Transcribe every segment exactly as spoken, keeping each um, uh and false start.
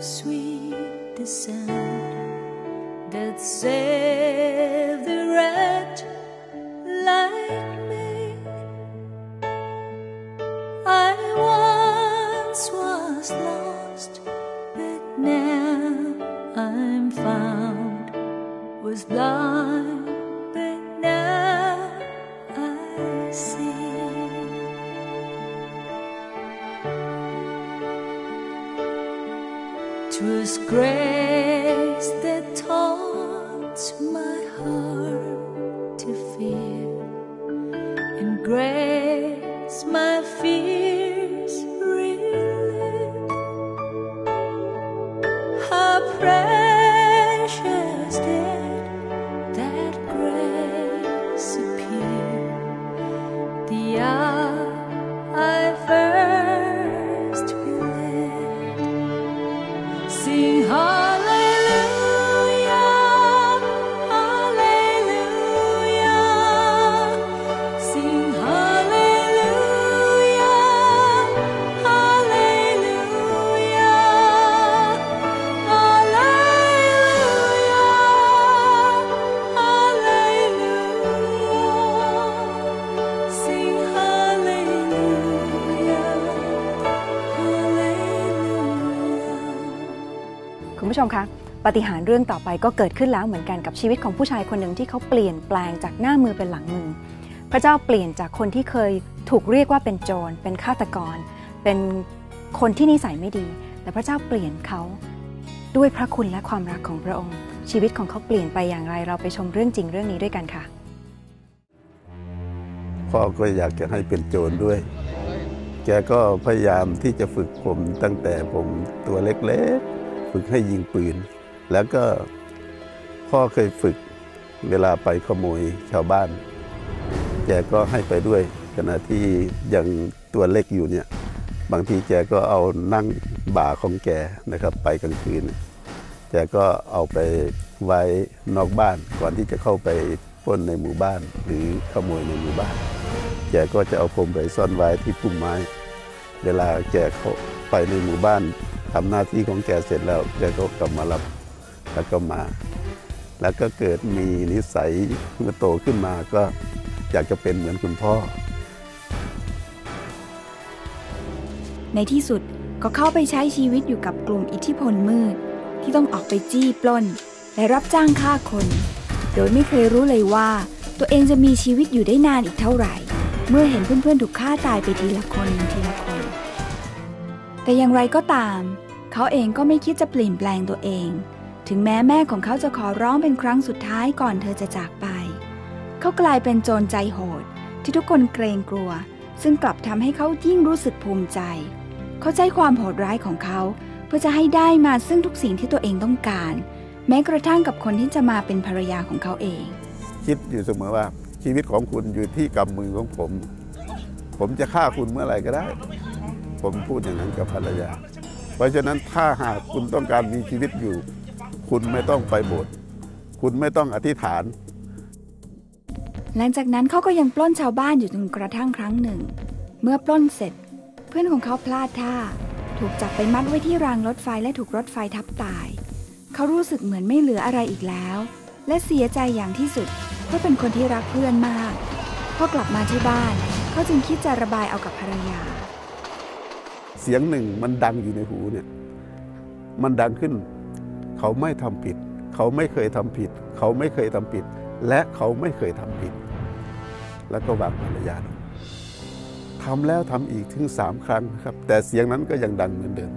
sweet the sound that saved the rat like me. I once was lost, but now I'm found. Was blind, but now I see. 'Twas grace that taught my heart to fear, and grace my fears relieved. How precious did that grace appear the hour I first believed. Sing hallelujah, hallelujah. Sing hallelujah, hallelujah, hallelujah, hallelujah. Sing hallelujah, hallelujah. คุณผู้ชมคะปาฏิหาริย์เรื่องต่อไปก็เกิดขึ้นแล้วเหมือนกันกับชีวิตของผู้ชายคนหนึ่งที่เขาเปลี่ยนแปลงจากหน้ามือเป็นหลังมือพระเจ้าเปลี่ยนจากคนที่เคยถูกเรียกว่าเป็นโจรเป็นฆาตกรเป็นคนที่นิสัยไม่ดีแต่พระเจ้าเปลี่ยนเขาด้วยพระคุณและความรักของพระองค์ชีวิตของเขาเปลี่ยนไปอย่างไรเราไปชมเรื่องจริงเรื่องนี้ด้วยกันค่ะพ่อก็อยากจะให้เป็นโจรด้วยแกก็พยายามที่จะฝึกผมตั้งแต่ผมตัวเล็กๆฝึกให้ยิงปืนแล้วก็พ่อเคยฝึกเวลาไปขโมยชาวบ้านแกก็ให้ไปด้วยขณะที่ยังตัวเล็กอยู่เนี่ยบางทีแกก็เอานั่งบ่าของแกนะครับไปกลางคืนแกก็เอาไปไว้นอกบ้านก่อนที่จะเข้าไปปล้นในหมู่บ้านหรือขโมยในหมู่บ้านแกก็จะเอาผมไปซ่อนไว้ที่พุ่มไม้เวลาแกเข้าไปในหมู่บ้านทำหน้าที่ของแกเสร็จแล้วแกก็กลับมารับแล้วก็มาแล้วก็เกิดมีนิสัยเมื่อโตขึ้นมาก็อยากจะเป็นเหมือนคุณพ่อในที่สุดก็เข้าไปใช้ชีวิตอยู่กับกลุ่มอิทธิพลมืดที่ต้องออกไปจี้ปล้นและรับจ้างฆ่าคนโดยไม่เคยรู้เลยว่าตัวเองจะมีชีวิตอยู่ได้นานอีกเท่าไหร่เมื่อเห็นเพื่อนๆถูกฆ่าตายไปทีละคนทีละคนแต่อย่างไรก็ตามเขาเองก็ไม่คิดจะเปลี่ยนแปลงตัวเองถึงแม้แม่ของเขาจะขอร้องเป็นครั้งสุดท้ายก่อนเธอจะจากไปเขากลายเป็นโจรใจโหดที่ทุกคนเกรงกลัวซึ่งกลับทำให้เขายิ่งรู้สึกภูมิใจเขาใช้ความโหดร้ายของเขาเพื่อจะให้ได้มาซึ่งทุกสิ่งที่ตัวเองต้องการแม้กระทั่งกับคนที่จะมาเป็นภรรยาของเขาเองคิดอยู่เสมอว่าชีวิตของคุณอยู่ที่กำมือของผมผมจะฆ่าคุณเมื่อไหร่ก็ได้ผมพูดอย่างนั้นกับภรรยาเพราะฉะนั้นถ้าหากคุณต้องการมีชีวิตอยู่คุณไม่ต้องไปโบสถ์คุณไม่ต้องอธิษฐานหลังจากนั้นเขาก็ยังปล้นชาวบ้านอยู่จนกระทั่งครั้งหนึ่งเมื่อปล้นเสร็จเพื่อนของเขาพลาดท่าถูกจับไปมัดไว้ที่รางรถไฟและถูกรถไฟทับตายเขารู้สึกเหมือนไม่เหลืออะไรอีกแล้วและเสียใจอย่างที่สุดเพราะเป็นคนที่รักเพื่อนมากพอกลับมาที่บ้านเขาจึงคิดจะระบายเอากับภรรยาเสียงหนึ่งมันดังอยู่ในหูเนี่ยมันดังขึ้นเขาไม่ทำผิดเขาไม่เคยทำผิดเขาไม่เคยทำผิดและเขาไม่เคยทำผิดแล้วก็วางภรรยาลงทำแล้วทำอีกถึงสามครั้งครับแต่เสียงนั้นก็ยังดังเหมือนเดิม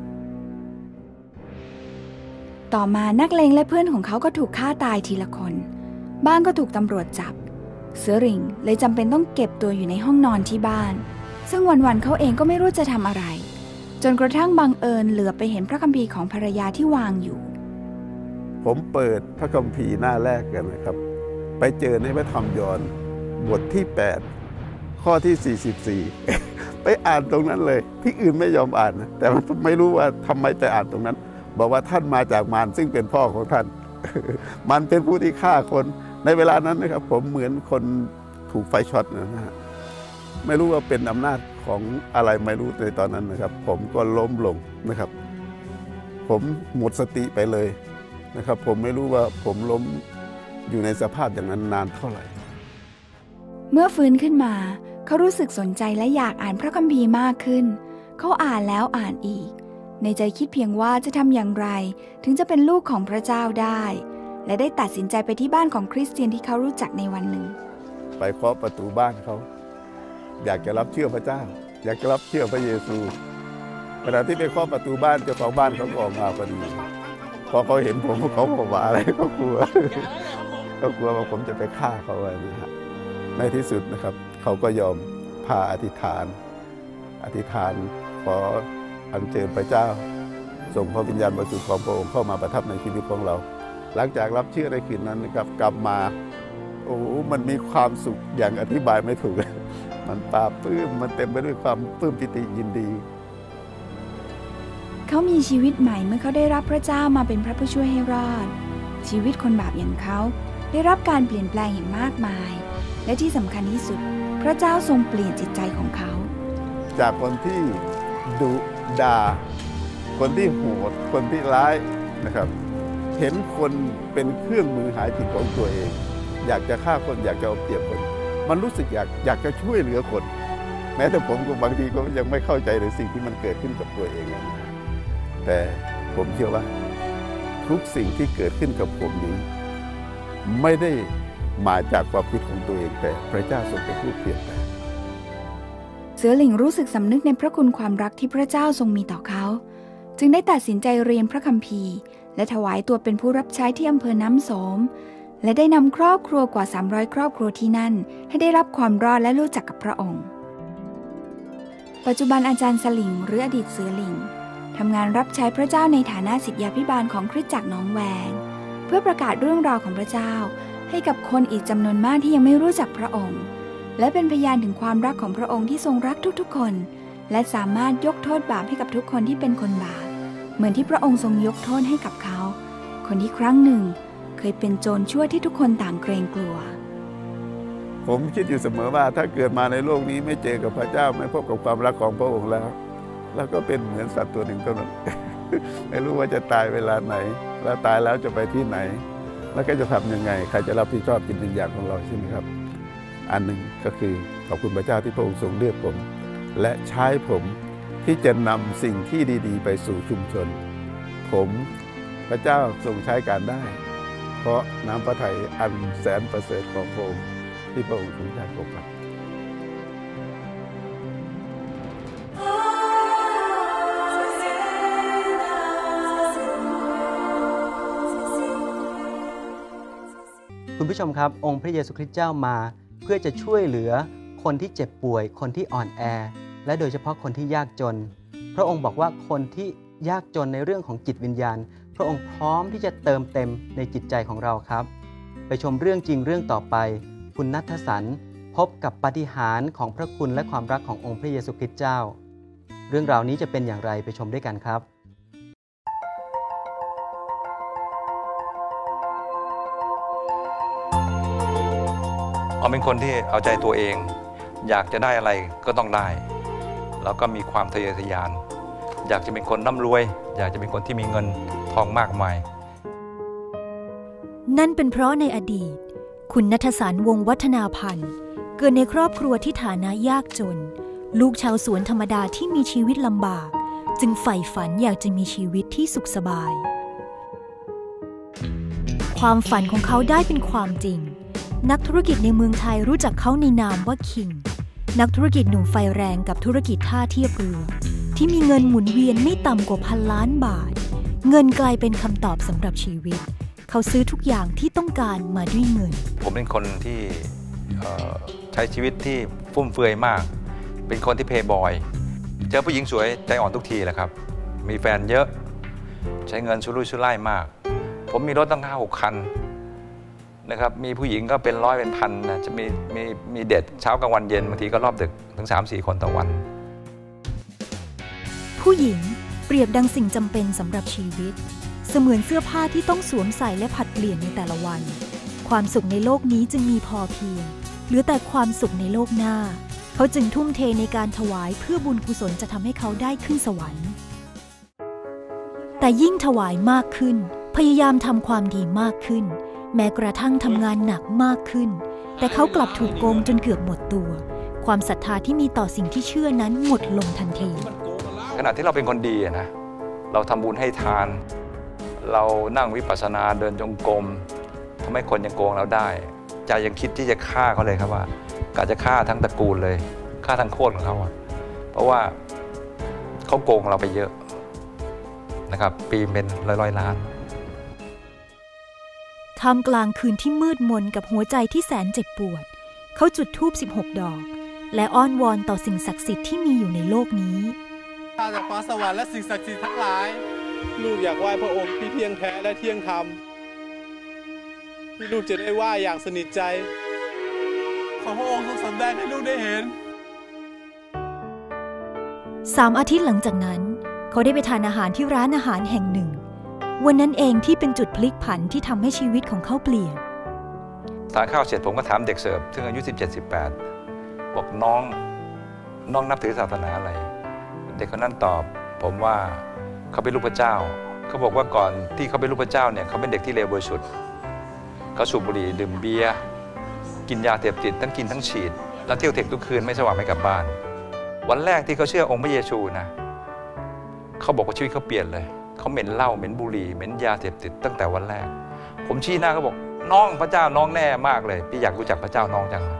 ต่อมานักเลงและเพื่อนของเขาก็ถูกฆ่าตายทีละคนบ้างก็ถูกตำรวจจับเสือหริ่งเลยจำเป็นต้องเก็บตัวอยู่ในห้องนอนที่บ้านซึ่งวันๆเขาเองก็ไม่รู้จะทำอะไรจนกระทั่งบังเอิญเหลือไปเห็นพระคัมภีร์ของภรรยาที่วางอยู่ผมเปิดพระคัมภีร์หน้าแรกกันนะครับไปเจอในพระธรรมยอห์นบทที่แปดข้อที่สี่สิบสี่ไปอ่านตรงนั้นเลยที่อื่นไม่ยอมอ่านนะแต่ไม่รู้ว่าทำไมไปอ่านตรงนั้นบอกว่าท่านมาจากมารซึ่งเป็นพ่อของท่านมันเป็นผู้ที่ฆ่าคนในเวลานั้นนะครับผมเหมือนคนถูกไฟช็อตนะฮะไม่รู้ว่าเป็นอำนาจของอะไรไม่รู้ในตอนนั้นนะครับผมก็ล้มลงนะครับผมหมดสติไปเลยนะครับผมไม่รู้ว่าผมล้มอยู่ในสภาพอย่างนั้นนานเท่าไหร่เมื่อฟื้นขึ้นมาเขารู้สึกสนใจและอยากอ่านพระคัมภีร์มากขึ้นเขาอ่านแล้วอ่านอีกในใจคิดเพียงว่าจะทำอย่างไรถึงจะเป็นลูกของพระเจ้าได้และได้ตัดสินใจไปที่บ้านของคริสเตียนที่เขารู้จักในวันหนึ่งไปเคาะประตูบ้านเขาอยากจะรับเชื่อพระเจ้าอยากจะรับเชื่อพระเยซูขณะที่ไปเคาะประตูบ้านเจ้าของบ้านเขาก็ออกมาพอดีพอเขาเห็นผมเขาบอกว่าอะไรเขากลัวเขากลัวว่าผมจะไปฆ่าเขาอะไรนะฮะในที่สุดนะครับเขาก็ยอมพาอธิษฐานอธิษฐานขออัญเชิญพระเจ้าส่งพระวิญญาณบริสุทธิ์ของพระองค์เข้ามาประทับในชีวิตของเราหลังจากรับเชื่อในคืนนั้นนะครับกลับมาโอ้มันมีความสุขอย่างอธิบายไม่ถูกมันปลาบปลื้มมันเต็มไปด้วยความปลื้มปิติยินดีเขามีชีวิตใหม่เมื่อเขาได้รับพระเจ้ามาเป็นพระผู้ช่วยให้รอดชีวิตคนบาปอย่างเขาได้รับการเปลี่ยนแปลงอย่างมากมายและที่สำคัญที่สุดพระเจ้าทรงเปลี่ยนจิตใจของเขาจากคนที่ดุด่าคนที่โหดคนที่ร้ายนะครับเห็นคนเป็นเครื่องมือหายผิดของตัวเองอยากจะฆ่าคนอยากจะเอาเปรียบคนมันรู้สึกอยากอยากจะช่วยเหลือคนแม้แต่ผมก็บางทีก็ยังไม่เข้าใจในสิ่งที่มันเกิดขึ้นกับตัวเองนะแต่ผมเชื่อว่าทุกสิ่งที่เกิดขึ้นกับผมนี้ไม่ได้มาจากความคิดของตัวเองแต่พระเจ้าทรงเป็นผู้เปลี่ยนแปลงเสือหลิงรู้สึกสำนึกในพระคุณความรักที่พระเจ้าทรงมีต่อเขาจึงได้ตัดสินใจเรียนพระคัมภีร์และถวายตัวเป็นผู้รับใช้ที่อำเภอน้ำโสมและได้นำครอบครัวกว่าสามร้อยครอบครัวที่นั่นให้ได้รับความรอดและรู้จักกับพระองค์ปัจจุบันอาจารย์สลิงหรืออดีตเสือหลิงทำงานรับใช้พระเจ้าในฐานะศิษยาภิบาลของคริสตจักรหนองแวงเพื่อประกาศเรื่องราวของพระเจ้าให้กับคนอีกจำนวนมากที่ยังไม่รู้จักพระองค์และเป็นพยานถึงความรักของพระองค์ที่ทรงรักทุกๆคนและสามารถยกโทษบาปให้กับทุกคนที่เป็นคนบาปเหมือนที่พระองค์ทรงยกโทษให้กับเขาคนที่ครั้งหนึ่งเคยเป็นโจรชั่วที่ทุกคนต่างเกรงกลัวผมคิดอยู่เสมอว่าถ้าเกิดมาในโลกนี้ไม่เจอกับพระเจ้าไม่พบกับความรักของพระองค์แล้วแล้วก็เป็นเหมือนสัตว์ตัวหนึ่งเท่านั้น ไม่รู้ว่าจะตายเวลาไหนแล้วตายแล้วจะไปที่ไหนแล้วก็จะทำยังไงใครจะรับผิดชอบจิตวิญญาณของเราใช่ไหมครับอันหนึ่งก็คือขอบคุณพระเจ้าที่พระองค์ทรงเลือกผมและใช้ผมที่จะนำสิ่งที่ดีๆไปสู่ชุมชนผมพระเจ้าทรงใช้การได้เพราะน้ำพระทัยอันแสนประเสริฐของพระองค์ที่พระองค์ทรงใช้ผมครับคุณผู้ชมครับองค์พระเยซูคริสต์เจ้ามาเพื่อจะช่วยเหลือคนที่เจ็บป่วยคนที่อ่อนแอและโดยเฉพาะคนที่ยากจนพระองค์บอกว่าคนที่ยากจนในเรื่องของจิตวิญญาณพระองค์พร้อมที่จะเติมเต็มในจิตใจของเราครับไปชมเรื่องจริงเรื่องต่อไปคุณณัฐสรรพบกับปาฏิหาริย์ของพระคุณและความรักขององค์พระเยซูคริสต์เจ้าเรื่องราวนี้จะเป็นอย่างไรไปชมด้วยกันครับเอาเป็นคนที่เอาใจตัวเองอยากจะได้อะไรก็ต้องได้แล้วก็มีความทะเยอทะยานอยากจะเป็นคนร่ำรวยอยากจะเป็นคนที่มีเงินทองมากมายนั่นเป็นเพราะในอดีตคุณณัฐสรรวงศ์วัฒนาพันธ์เกิดในครอบครัวที่ฐานะยากจนลูกชาวสวนธรรมดาที่มีชีวิตลำบากจึงใฝ่ฝันอยากจะมีชีวิตที่สุขสบายความฝันของเขาได้เป็นความจริงนักธุรกิจในเมืองไทยรู้จักเขาในนามว่าคิงนักธุรกิจหนุ่มไฟแรงกับธุรกิจท่าเทียบเรือที่มีเงินหมุนเวียนไม่ต่ำกว่าพันล้านบาทเงินกลายเป็นคำตอบสำหรับชีวิตเขาซื้อทุกอย่างที่ต้องการมาด้วยเงินผมเป็นคนที่ใช้ชีวิตที่ฟุ่มเฟือยมากเป็นคนที่เพย์บอยเจอผู้หญิงสวยใจอ่อนทุกทีแหละครับมีแฟนเยอะใช้เงินชุรุ่ยชุร่ายมากผมมีรถตั้งห้าหกคันนะครับมีผู้หญิงก็เป็นร้อยเป็นพันนะจะมีมีมีเดทเช้ากลางวันเย็นบางทีก็รอบดึกถึง สามสี่ คนต่อวันผู้หญิงเปรียบดังสิ่งจำเป็นสำหรับชีวิตเสมือนเสื้อผ้าที่ต้องสวมใส่และผัดเปลี่ยนในแต่ละวันความสุขในโลกนี้จึงมีพอเพียงเหลือแต่ความสุขในโลกหน้าเขาจึงทุ่มเทในการถวายเพื่อบุญกุศลจะทำให้เขาได้ขึ้นสวรรค์แต่ยิ่งถวายมากขึ้นพยายามทำความดีมากขึ้นแม้กระทั่งทำงานหนักมากขึ้นแต่เขากลับถูกโกงจนเกือบหมดตัวความศรัทธาที่มีต่อสิ่งที่เชื่อนั้นหมดลงทันทีขณะที่เราเป็นคนดีนะเราทำบุญให้ทานเรานั่งวิปัสสนาเดินจงกรมทำให้คนยังโกงเราได้ใจยังคิดที่จะฆ่าเขาเลยครับว่ากะจะฆ่าทั้งตระกูลเลยฆ่าทั้งโคตรของเขาเพราะว่าเขาโกงเราไปเยอะนะครับปีเป็นร้อยร้อยล้านท่ามกลางคืนที่มืดมนกับหัวใจที่แสนเจ็บปวดเขาจุดธูปสิบหกดอกและอ้อนวอนต่อสิ่งศักดิ์สิทธิ์ที่มีอยู่ในโลกนี้ข้าจากฟ้าสวรรค์และสิ่งศักดิ์สิทธิ์ทั้งหลายลูกอยากไหว้พระองค์ที่เที่ยงแท้และเที่ยงธรรมที่ลูกจะได้ไหว้อย่างสนิทใจขอพระองค์ทรงสำแดงให้ลูกได้เห็นสามอาทิตย์หลังจากนั้นเขาได้ไปทานอาหารที่ร้านอาหารแห่งหนึ่งวันนั้นเองที่เป็นจุดพลิกผันที่ทำให้ชีวิตของเขาเปลี่ยนทานข้าวเสร็จผมก็ถามเด็กเสิร์ฟซึ่งอายุ สิบเจ็ด สิบแปด บอกน้องน้องนับถือศาสนาอะไรเด็กคนนั้นตอบผมว่าเขาเป็นลูกพระเจ้าเขาบอกว่าก่อนที่เขาเป็นลูกพระเจ้าเนี่ยเขาเป็นเด็กที่เลวบริสุทธิ์เขาสูบบุหรี่ดื่มเบียร์กินยาเสพติดทั้งกินทั้งฉีดแล้วเที่ยวเทคทุกคืนไม่สว่างไม่กลับบ้านวันแรกที่เขาเชื่อองค์พระเยซูนะเขาบอกว่าชีวิตเขาเปลี่ยนเลยเขาเหม็นเหล้าเหม็นบุหรี่เหม็นยาเสพติดตั้งแต่วันแรกผมชี้หน้าเขาบอกน้องพระเจ้าน้องแน่มากเลยพี่อยากรู้จักพระเจ้าน้องจัง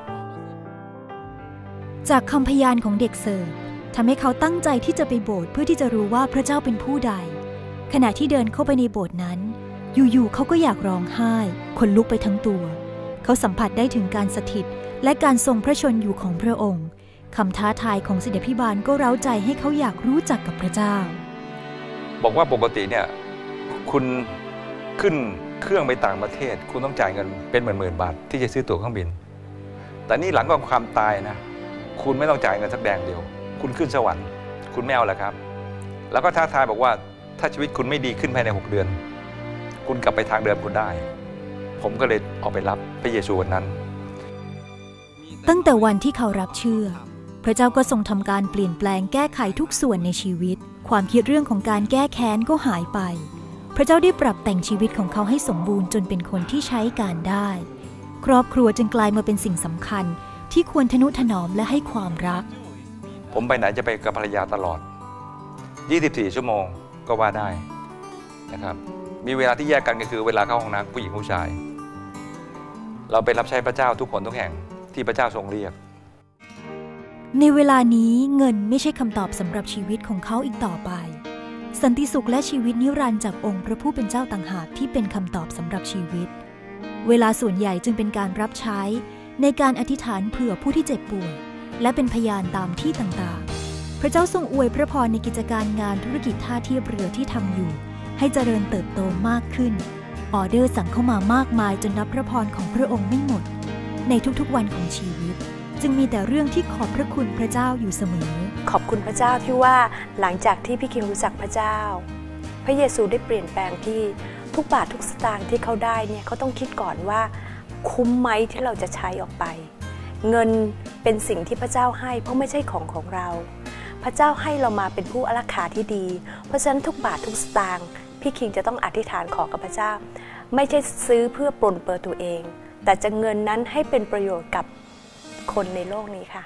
จากคำพยานของเด็กเสิร์ฟทำให้เขาตั้งใจที่จะไปโบสถ์เพื่อที่จะรู้ว่าพระเจ้าเป็นผู้ใดขณะที่เดินเข้าไปในโบสถ์นั้นอยู่ๆเขาก็อยากร้องไห้ขนลุกไปทั้งตัวเขาสัมผัสได้ถึงการสถิตและการทรงพระชนอยู่ของพระองค์คำท้าทายของศิษยาภิบาลก็เร้าใจให้เขาอยากรู้จักกับพระเจ้าบอกว่าปกติเนี่ยคุณขึ้นเครื่องไปต่างประเทศคุณต้องจ่ายเงินเป็นหมื่นๆบาทที่จะซื้อตั๋วเครื่องบินแต่นี่หลังจากความตายนะคุณไม่ต้องจ่ายเงินสักแดงเดียวคุณขึ้นสวรรค์คุณไม่เอาแล้วครับแล้วก็ท้าทายบอกว่าถ้าชีวิตคุณไม่ดีขึ้นภายในหกเดือนคุณกลับไปทางเดิมคุณได้ผมก็เลยออกไปรับพระเยซูวันนั้นตั้งแต่วันที่เขารับเชื่อพระเจ้าก็ทรงทำการเปลี่ยนแปลงแก้ไขทุกส่วนในชีวิตความคิดเรื่องของการแก้แค้นก็หายไปพระเจ้าได้ปรับแต่งชีวิตของเขาให้สมบูรณ์จนเป็นคนที่ใช้การได้ครอบครัวจึงกลายมาเป็นสิ่งสำคัญที่ควรทนุถนอมและให้ความรักผมไปไหนจะไปกับภรรยาตลอดยี่สิบสี่ชั่วโมงก็ว่าได้นะครับมีเวลาที่แยกกันก็คือเวลาเข้าห้องน้ำผู้หญิงผู้ชายเราไปรับใช้พระเจ้าทุกคนทุกแห่งที่พระเจ้าทรงเรียกในเวลานี้เงินไม่ใช่คำตอบสำหรับชีวิตของเขาอีกต่อไปสันติสุขและชีวิตนิรันดร์จากองค์พระผู้เป็นเจ้าต่างหากที่เป็นคำตอบสำหรับชีวิตเวลาส่วนใหญ่จึงเป็นการรับใช้ในการอธิษฐานเผื่อผู้ที่เจ็บป่วยและเป็นพยานตามที่ต่างๆพระเจ้าทรงอวยพระพรในกิจการงานธุรกิจท่าเทียบเรือที่ทำอยู่ให้เจริญเติบโตมากขึ้นออเดอร์สั่งเข้ามามากมายจนนับพระพรของพระองค์ไม่หมดในทุกๆวันของชีวิตจึงมีแต่เรื่องที่ขอบพระคุณพระเจ้าอยู่เสมอขอบคุณพระเจ้าที่ว่าหลังจากที่พี่คิงรู้จักพระเจ้าพระเยซูได้เปลี่ยนแปลงที่ทุกบาททุกสตางค์ที่เขาได้เนี่ยเขาต้องคิดก่อนว่าคุ้มไหมที่เราจะใช้ออกไปเงินเป็นสิ่งที่พระเจ้าให้เพราะไม่ใช่ของของเราพระเจ้าให้เรามาเป็นผู้อารักขาที่ดีเพราะฉะนั้นทุกบาททุกสตางค์พี่คิงจะต้องอธิษฐานขอกับพระเจ้าไม่ใช่ซื้อเพื่อปลนเปื้อนตัวเองแต่จะเงินนั้นให้เป็นประโยชน์กับคนในโลกนี้ค่ะ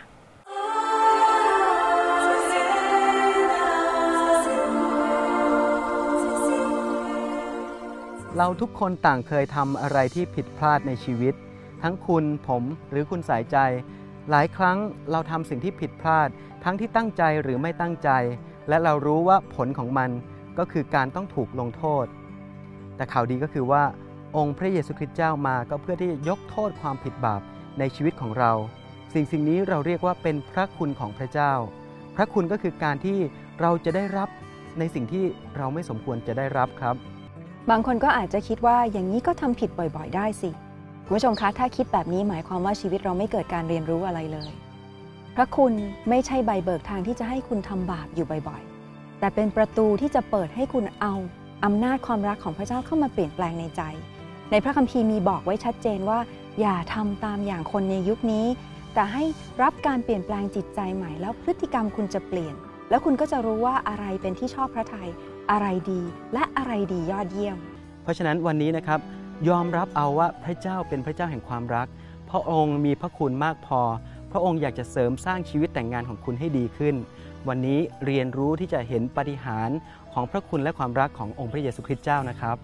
เราทุกคนต่างเคยทำอะไรที่ผิดพลาดในชีวิตทั้งคุณผมหรือคุณสายใจหลายครั้งเราทำสิ่งที่ผิดพลาดทั้งที่ตั้งใจหรือไม่ตั้งใจและเรารู้ว่าผลของมันก็คือการต้องถูกลงโทษแต่ข่าวดีก็คือว่าองค์พระเยซูคริสต์เจ้ามาก็เพื่อที่จะยกโทษความผิดบาปในชีวิตของเราสิ่งสิ่งนี้เราเรียกว่าเป็นพระคุณของพระเจ้าพระคุณก็คือการที่เราจะได้รับในสิ่งที่เราไม่สมควรจะได้รับครับบางคนก็อาจจะคิดว่าอย่างนี้ก็ทำผิดบ่อยๆได้สิคุณผู้ชมคะถ้าคิดแบบนี้หมายความว่าชีวิตเราไม่เกิดการเรียนรู้อะไรเลยพระคุณไม่ใช่ใบเบิกทางที่จะให้คุณทำบาปอยู่บ่อยๆแต่เป็นประตูที่จะเปิดให้คุณเอาอำนาจความรักของพระเจ้าเข้ามาเปลี่ยนแปลงในใจในพระคัมภีร์มีบอกไว้ชัดเจนว่าอย่าทำตามอย่างคนในยุคนี้แต่ให้รับการเปลี่ยนแปลงจิตใจใหม่แล้วพฤติกรรมคุณจะเปลี่ยนแล้วคุณก็จะรู้ว่าอะไรเป็นที่ชอบพระทัยอะไรดีและอะไรดียอดเยี่ยมเพราะฉะนั้นวันนี้นะครับยอมรับเอาว่าพระเจ้าเป็นพระเจ้าแห่งความรักพระองค์มีพระคุณมากพอพระองค์อยากจะเสริมสร้างชีวิตแต่งงานของคุณให้ดีขึ้นวันนี้เรียนรู้ที่จะเห็นปาฏิหาริย์ของพระคุณและความรักขององค์พระเยซูคริสต์เจ้านะครับ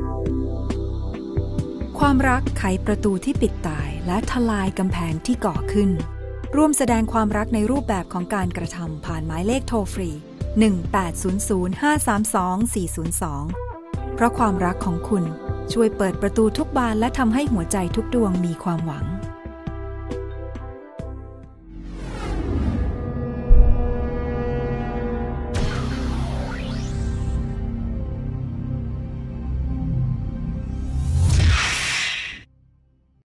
ความรักไขประตูที่ปิดตายและทลายกำแพงที่ก่อขึ้นร่วมแสดงความรักในรูปแบบของการกระทำผ่านหมายเลขโทรฟรีหนึ่ง แปด ศูนย์ ศูนย์ ห้า สาม สอง สี่ ศูนย์ สองเพราะความรักของคุณช่วยเปิดประตูทุกบานและทำให้หัวใจทุกดวงมีความหวัง